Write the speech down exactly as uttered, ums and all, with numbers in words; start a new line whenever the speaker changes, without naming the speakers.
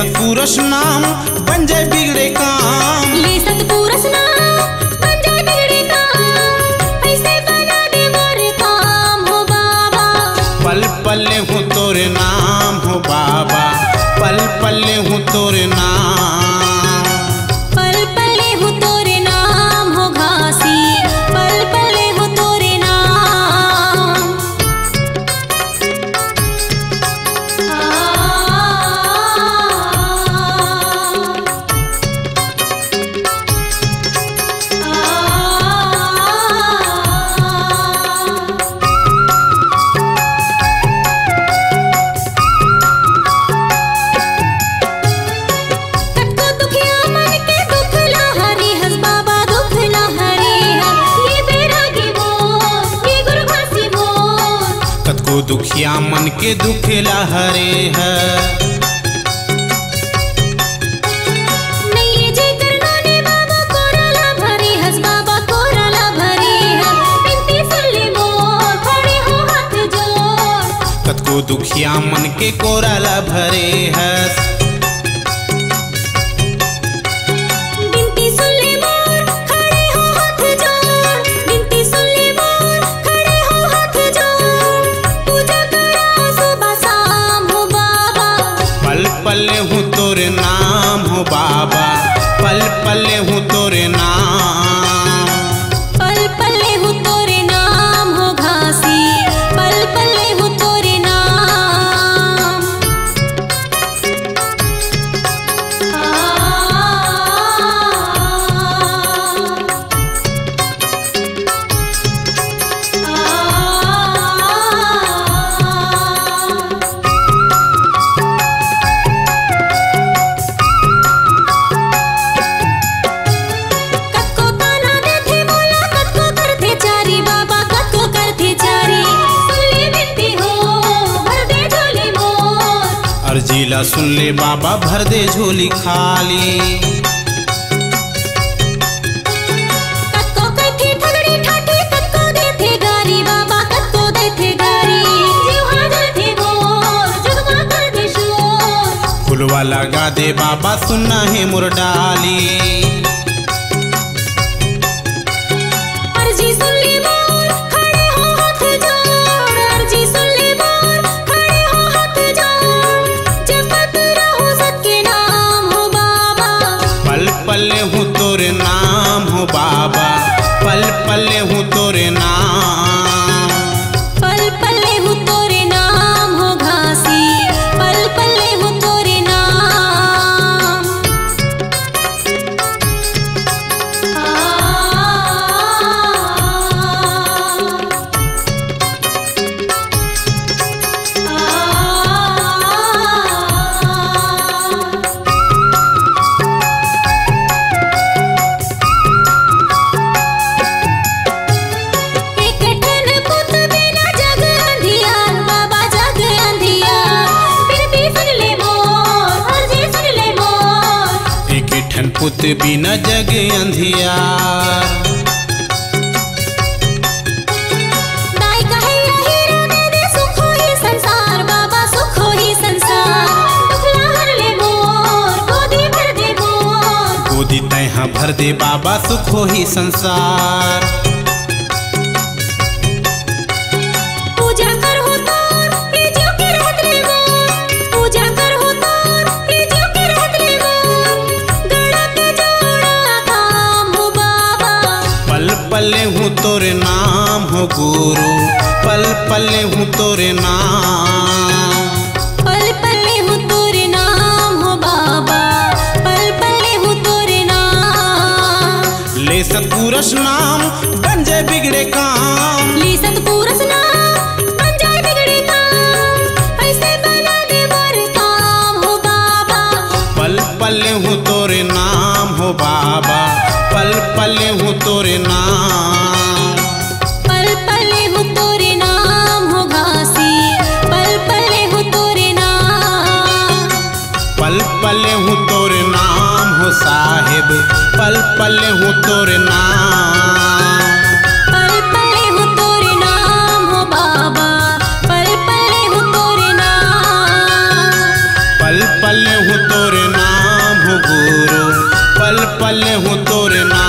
सतपुरुष नाम बन जाए बिगड़े काम,
ले सतपुरुष नाम बन जाए बिगड़े काम, ऐसे बना दे मोरे काम हो बाबा।
पल पल हूँ तोरे नाम हो बाबा, पल पल हूँ तोरे नाम,
पल पल हूँ तोरे नाम हो घासी, पल पल हूँ तोरे नाम।
दुखिया मन के दुखेला हरे है,
नहीं जे करना ने बाबा कोराला भरी हस बाबा कोराला भरी है, बिनती सुन ले मोर खड़े हो हाथ जोड़।
कतको दुखिया मन के कोराला भरे है,
बिनती सुन ले मोर खड़े हो हाथ जोड़, बिनती सुन ले मोर खड़े हो हाथ जोड़। पूजा करो सुबह शाम हो बाबा,
पल पल हूँ तोरे नाम हो बाबा, पल पल हूँ तोरे नाम,
पल पल हूँ तोरे नाम हो घासी, पल पल हूँ तोरे नाम। कतको ताना देथे मोला, कतको करथे चारी बाबा, कतको करथे चारी। सुन ले बिनती हो भर दे झोली मोर,
अर्जीला सुन ले बाबा भर दे झोली खाली।
कतको कहथे ठगड़ी ठाठी, कतको देथे गारी बाबा, कतको देथे गारी। जीवा जलथे मोर जुगमा कर दे शोर,
फुलवा लगा दे बाबा सुनना है मोर डाली।
अर्जी सुन ले मोर खड़े हो हाथ जोड़, अर्जी सुन ले मोर खड़े हो हाथ जोड़। जपत रहो सत्य नाम हो बाबा,
पल पल हूँ तोरे नाम हो बाबा, पल पल हूँ तोरे नाम,
पल पल हूँ तोरे नाम हो घासी, पल पल हूँ तोरे नाम। एक ठन पुत बिना जग अंधियार बाबा, जग अंधियार। बिनती सुन ले मोर, अर्जी सुन ले मोर,
एक ठन पुत बिना जग अंधियार।
दाई कहे हीरा दे दे सुख ही संसार बाबा, सुख ही संसार। दुखला हर ले मोर, गोदी भर दे मोर,
गोदी तैहा भर दे बाबा सुख हो ही संसार।
पूजा कर हो तोर ये जो के रहत ले मोर, पूजा कर हो तोर ये जो के रहत ले मोर। गड़ा के जोड़ा काम हो बाबा,
पल पल हूँ तोरे नाम हो गुरु, पल पल हूँ तोरे नाम,
पल पल हूँ तोरे नाम हो बाबा, पल पल हूँ तोरे नाम।
ले सतपुरुष नाम बन जाए बिगड़े काम,
ले सतपुरुष नाम बन जाए बिगड़े काम, ऐसे बना दे मोरे काम हो बाबा।
पल पल हूँ तोरे नाम हो बाबा, पल पल हूँ तोरे नाम,
पल पल हूँ तोरे नाम हो घासी, पल पल हूँ तोरे नाम।
पल पल हूँ तोरे नाम हो साहिब, पल पल हूँ तोरे नाम,
पल पल हूँ तोरे नाम हो बाबा, पल पल हूँ तोरे नाम।
पल पल हूँ तोरे पल हूँ तोर नाम।